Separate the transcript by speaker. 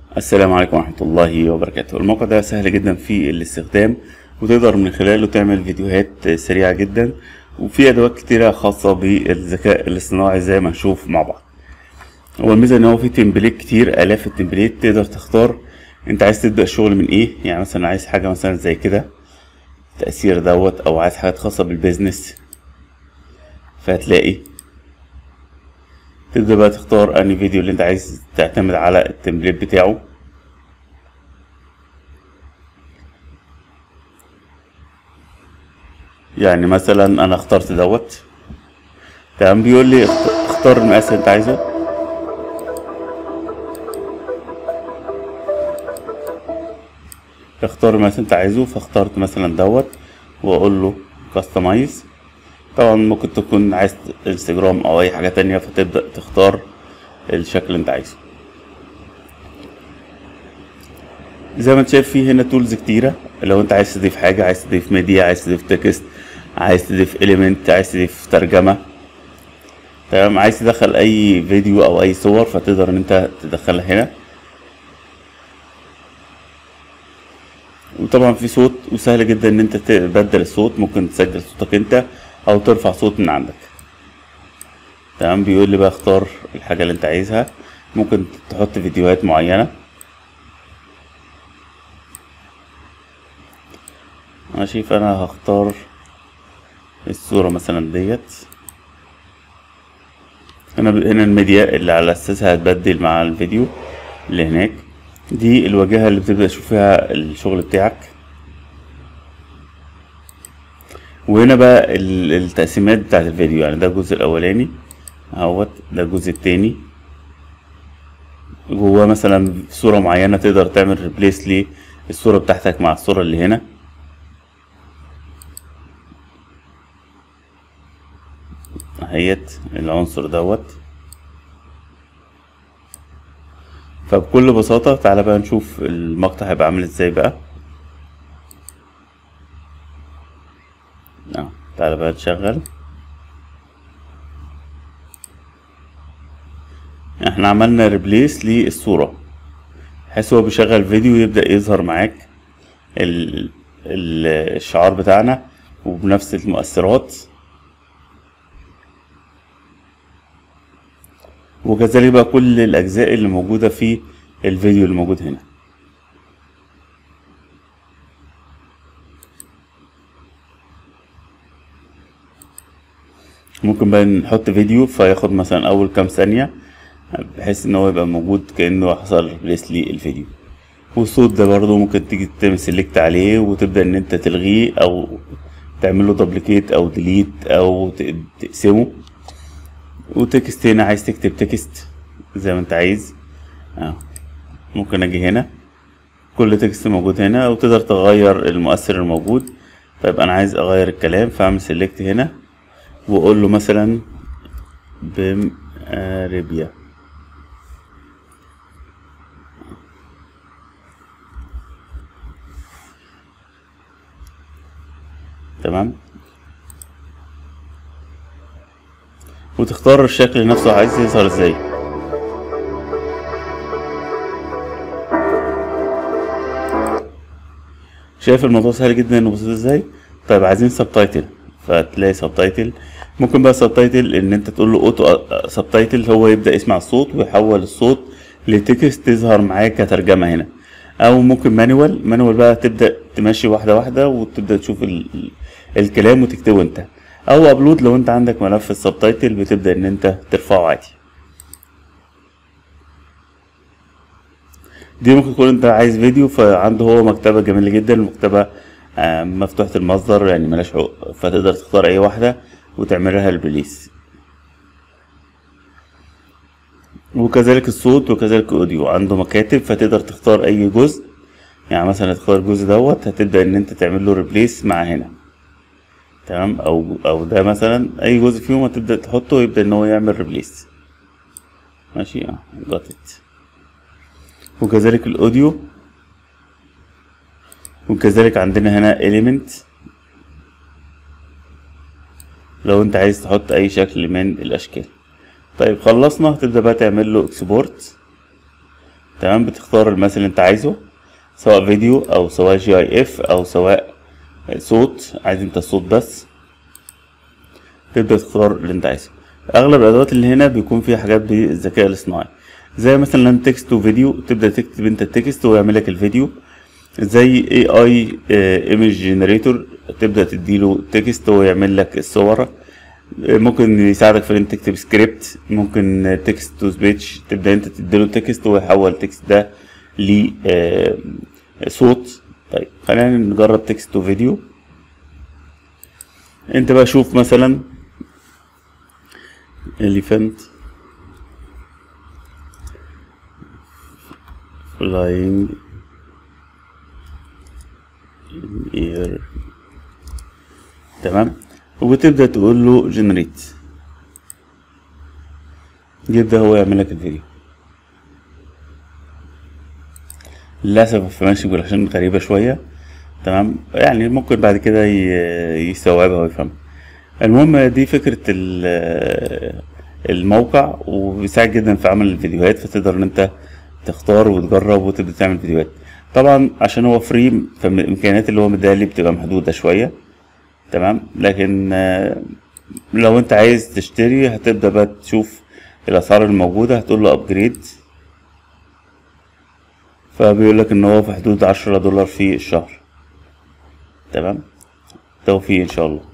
Speaker 1: السلام عليكم ورحمة الله وبركاته. الموقع ده سهل جدا في الاستخدام، وتقدر من خلاله تعمل فيديوهات سريعة جدا، وفي أدوات كتيرة خاصة بالذكاء الاصطناعي زي ما نشوف مع بعض. هو الميزة إن هو في تمبليت كتير، آلاف التمبليت، تقدر تختار أنت عايز تبدأ الشغل من إيه. يعني مثلا عايز حاجة مثلا زي كده تأثير دوت، أو عايز حاجات خاصة بالبيزنس، فهتلاقي تبدأ بقى تختار أنهي فيديو اللي أنت عايز تعتمد على التمبليت بتاعه. يعني مثلا انا اخترت دوت، تمام. بيقول لي اختار المقاس اللي انت عايزه. اختار المقاس اللي انت عايزه، فاخترت مثلا دوت واقول له كاستمايز. طبعا ممكن تكون عايز انستجرام او اي حاجة تانية، فتبدأ تختار الشكل اللي انت عايزه. زي ما انت شايف فيه هنا تولز كتيرة. لو انت عايز تضيف حاجة، عايز تضيف ميديا، عايز تضيف تكست، عايز تضيف اليمنت، عايز تضيف ترجمة، تمام. عايز تدخل اي فيديو او اي صور، فتقدر ان انت تدخلها هنا. وطبعا في صوت، وسهل جدا ان انت تبدل الصوت. ممكن تسجل صوتك انت او ترفع صوت من عندك، تمام. بيقول لي بقى اختار الحاجة اللي انت عايزها. ممكن تحط فيديوهات معينة، ماشي. فانا هختار الصورة مثلا ديت. هنا الميديا اللي على اساسها هتبدل مع الفيديو اللي هناك. دي الواجهة اللي بتبدأ تشوف فيها الشغل بتاعك. وهنا بقى التقسيمات بتاعت الفيديو. يعني ده الجزء الاولاني اهوت، ده الجزء التاني. جواه مثلا صورة معينة تقدر تعمل ريبليس للصورة بتاعتك مع الصورة اللي هنا اهيت، العنصر دوت. فبكل بساطة تعالى بقى نشوف المقطع هيبقى عامل ازاي بقى. تعالى بقى نشغل. احنا عملنا ريبليس للصورة، بحيث هو بيشغل فيديو يبدأ يظهر معاك الشعار بتاعنا وبنفس المؤثرات. وكذلك بقى كل الأجزاء اللي موجودة في الفيديو اللي موجود هنا. ممكن بقى نحط فيديو فياخد مثلا أول كام ثانية، بحيث ان هو يبقى موجود كأنه حصل ريبليس للفيديو. والصوت ده برضو ممكن تيجي تعمل سيلكت عليه وتبدأ ان انت تلغيه او تعمله دوبليكيت او ديليت او تقسمه. وتكست هنا، عايز تكتب تكست زي ما انت عايز. ممكن اجي هنا، كل تكست موجود هنا، وتقدر تغير المؤثر الموجود. طيب انا عايز اغير الكلام، فاعمل سيلكت هنا واقول له مثلا بمقاربيا، تمام. وتختار الشكل نفسه عايز يظهر ازاي. شايف الموضوع سهل جدا وبسيط ازاي. طيب عايزين سبتايتل، فتلاقي سبتايتل. ممكن بقى سبتايتل ان انت تقول له اوتو سبتايتل، هو يبدا يسمع الصوت ويحول الصوت لتكست تظهر معاك كترجمه هنا. او ممكن مانوال بقى تبدا تمشي واحده واحده وتبدا تشوف الكلام وتكتبه انت. او ابلود، لو انت عندك ملف السبتايتل بتبدا ان انت ترفعه عادي. دي ممكن يكون انت عايز فيديو، فعنده هو مكتبة جميلة جدا. المكتبة مفتوحة المصدر، يعني ملاش حقوق، فتقدر تختار اي واحدة وتعملها الريليس. وكذلك الصوت وكذلك الاوديو عنده مكاتب، فتقدر تختار اي جزء. يعني مثلا تختار الجزء دوت، هتبدأ ان انت تعمل له ريبليس مع هنا، تمام. او ده مثلا اي جزء فيهم هتبدأ تحطه ويبدأ ان هو يعمل ريبليس، ماشي. جاتت. وكذلك الاوديو. وكذلك عندنا هنا element، لو انت عايز تحط اي شكل من الاشكال. طيب خلصنا، هتبدأ بقى تعمل له اكسبورت. تمام. بتختار المثل اللي انت عايزه، سواء فيديو او سواء GIF او سواء صوت، عايز انت الصوت بس، تبدأ تختار اللي انت عايزه. اغلب الادوات اللي هنا بيكون فيها حاجات بالذكاء الاصطناعي، زي مثلا تكست وفيديو، تبدأ تكتب انت التكست ويعمل لك الفيديو. زي AI ايمج جنريتور، تبدأ تديله تكست ويعمل لك الصور. ممكن يساعدك في ان انت تكتب سكريبت، ممكن تكست تو سبيتش، تبدأ انت تديله تكست ويحول التكست ده لصوت. طيب خلينا نجرب تكست وفيديو. انت بقى شوف مثلا elephant flying in air. تمام. وتبدأ تقول له generate، يبدأ هو يعمل لك الفيديو. للأسف ماشي عشان غريبة شوية. تمام، يعني ممكن بعد كده يستوعبها ويفهمها. المهم دي فكرة الموقع، وبيساعد جدا في عمل الفيديوهات، فتقدر ان انت تختار وتجرب وتبدأ تعمل فيديوهات. طبعا عشان هو فري، فالامكانيات اللي هو مديها لي بتبقى محدودة شوية. تمام، لكن لو انت عايز تشتري هتبدأ بقى تشوف الاسعار الموجودة، هتقول له ابجريد، فبيقول لك ان هو في حدود $10 في الشهر. تمام، توفيق ان شاء الله.